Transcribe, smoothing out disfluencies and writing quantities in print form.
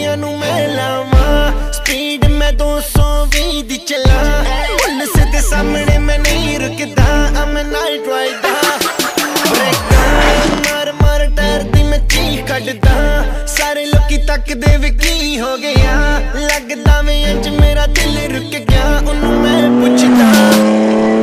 कुड़ियां नू मैं लावां, स्पीड मैं 220 दी चला, पुलिस दे सामने मैं नहीं रुकदा, I'm a night rider। मार मार टायर दी मैं चीख कड्डदा, सारे लोकी तकदे वे की हो गया, लगदा वे अंज मेरा दिल रुक गया, उन्नू मैं पुछदा।